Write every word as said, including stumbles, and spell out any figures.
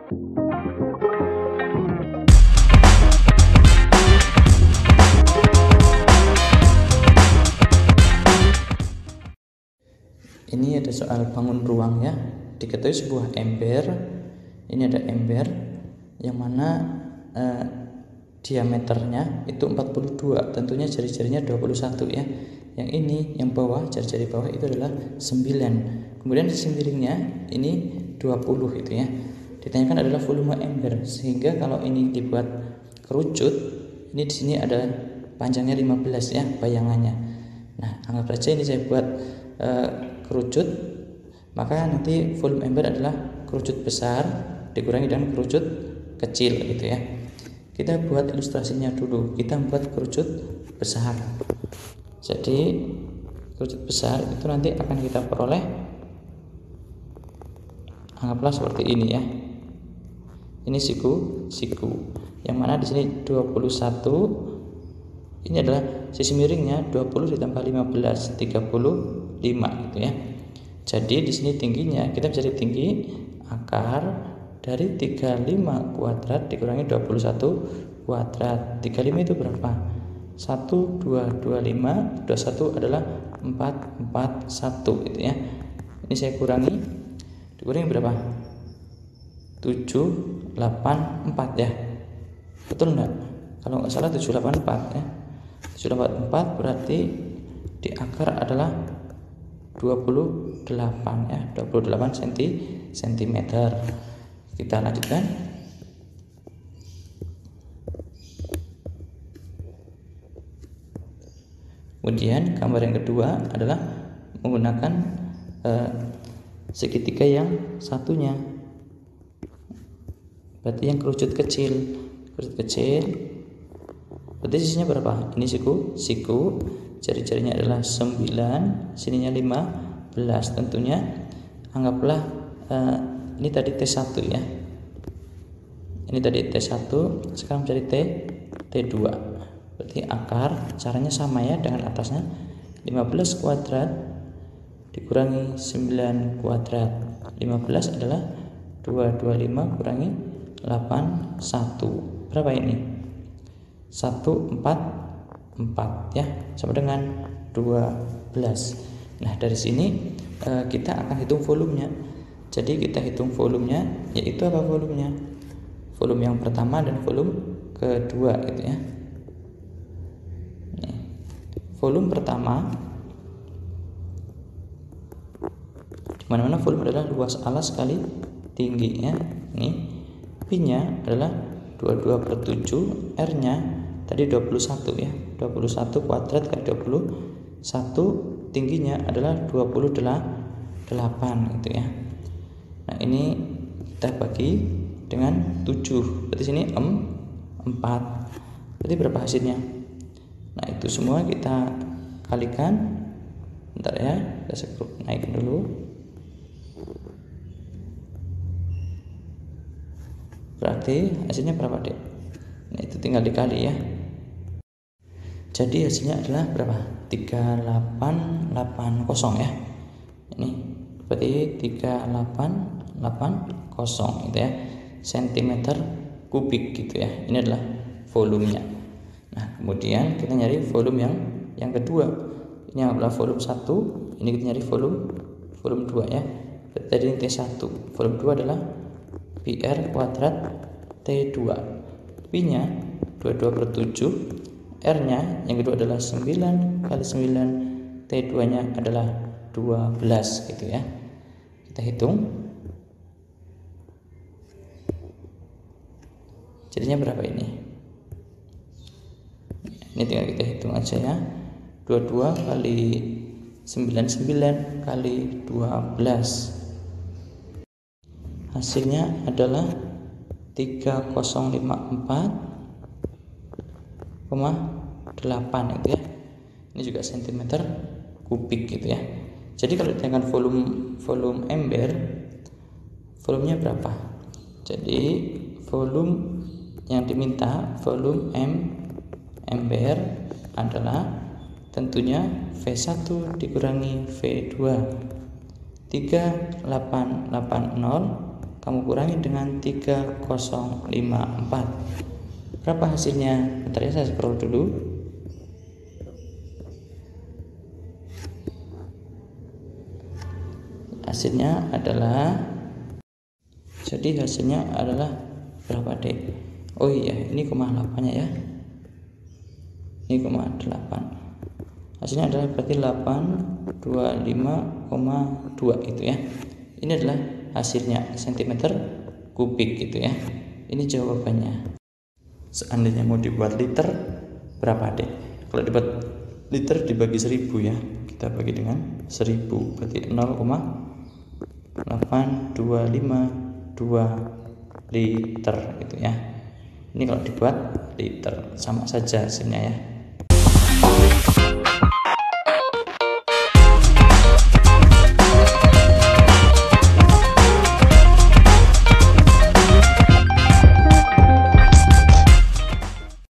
Ini ada soal bangun ruang ya. Diketahui sebuah ember, ini ada ember yang mana eh, diameternya itu empat puluh dua, tentunya jari-jarinya dua puluh satu ya. Yang ini yang bawah, jari-jari bawah itu adalah sembilan. Kemudian sisi miringnya ini dua puluh itu ya. Ditanyakan adalah volume ember, sehingga kalau ini dibuat kerucut, ini di sini ada panjangnya lima belas ya bayangannya. Nah, anggap saja ini saya buat eh, kerucut, maka nanti volume ember adalah kerucut besar dikurangi dengan kerucut kecil gitu ya. Kita buat ilustrasinya dulu. Kita buat kerucut besar. Jadi kerucut besar itu nanti akan kita peroleh, anggaplah seperti ini ya. Ini siku, siku. Yang mana di sini dua puluh satu. Ini adalah sisi miringnya dua puluh ditambah lima belas, tiga puluh lima gitu ya. Jadi di sini tingginya kita mencari tinggi akar dari tiga puluh lima kuadrat dikurangi dua puluh satu kuadrat. tiga puluh lima itu berapa? satu, dua, dua puluh lima, dua puluh satu adalah empat, empat, satu gitu ya. Ini saya kurangi. Dikurangi berapa? tujuh, delapan, empat ya. Betul enggak? Kalau nggak salah tujuh, delapan, empat ya. tujuh, delapan, empat berarti di akar adalah dua puluh delapan ya, dua puluh delapan sentimeter. Kita lanjutkan. Kemudian gambar yang kedua adalah menggunakan eh, segitiga yang satunya. Berarti yang kerucut kecil, kerucut kecil. Berarti sisinya berapa? Ini siku, siku. Jari-jarinya adalah sembilan, sininya lima belas. Tentunya anggaplah eh, ini tadi T satu ya. Ini tadi T satu, sekarang menjadi T T dua. Berarti akar caranya sama ya dengan atasnya. lima belas kuadrat dikurangi sembilan kuadrat. lima belas adalah dua ratus dua puluh lima kurangi delapan puluh satu. Berapa ini? seratus empat puluh empat ya, sama dengan dua belas. Nah, dari sini eh, kita akan hitung volumenya. Jadi kita hitung volumenya, yaitu apa volumenya? Volume yang pertama dan volume kedua gitu ya. Nih, volume pertama, dimana-mana volume adalah luas alas kali tinggi ya. Nih, P-nya adalah dua puluh dua per tujuh, R-nya tadi dua puluh satu ya, dua puluh satu kuadrat kali dua puluh satu, tingginya adalah dua puluh delapan gitu ya. Nah, ini kita bagi dengan tujuh, berarti sini empat. Berarti berapa hasilnya? Nah, itu semua kita kalikan. Bentar ya, kita naikin dulu. Berarti hasilnya berapa, Dek? Nah, itu tinggal dikali ya. Jadi hasilnya adalah berapa? tiga ribu delapan ratus delapan puluh ya. Ini berarti tiga ribu delapan ratus delapan puluh gitu ya. Sentimeter kubik gitu ya. Ini adalah volumenya. Nah, kemudian kita nyari volume yang yang kedua. Ini adalah volume satu, ini kita nyari volume volume dua ya. Berarti tadi ini T satu. Volume dua adalah P R kuadrat T dua. P-nya dua puluh dua per tujuh, R-nya yang kedua adalah sembilan kali sembilan, T dua-nya adalah dua belas gitu ya. Kita hitung. Jadinya berapa ini? Ini tinggal kita hitung aja ya. dua puluh dua kali sembilan puluh sembilan kali dua belas. Hasilnya adalah tiga ribu lima puluh empat koma delapan gitu ya. Ini juga sentimeter kubik gitu ya. Jadi kalau ditanyakan volume volume ember, volumenya berapa? Jadi volume yang diminta volume M ember adalah tentunya V satu dikurangi V dua, tiga ribu delapan ratus delapan puluh kamu kurangi dengan tiga nol lima empat. Berapa hasilnya? Bentar ya, saya scroll dulu. Hasilnya adalah, jadi hasilnya adalah berapa dek? Oh iya, ini koma delapan ya. Ini koma delapan. Hasilnya adalah berarti delapan ratus dua puluh lima koma dua itu ya. Ini adalah hasilnya sentimeter kubik gitu ya. Ini jawabannya. Seandainya mau dibuat liter, berapa dek? Kalau dibuat liter dibagi seribu ya, kita bagi dengan seribu, berarti nol koma delapan dua lima dua liter gitu ya. Ini kalau dibuat liter, sama saja hasilnya ya.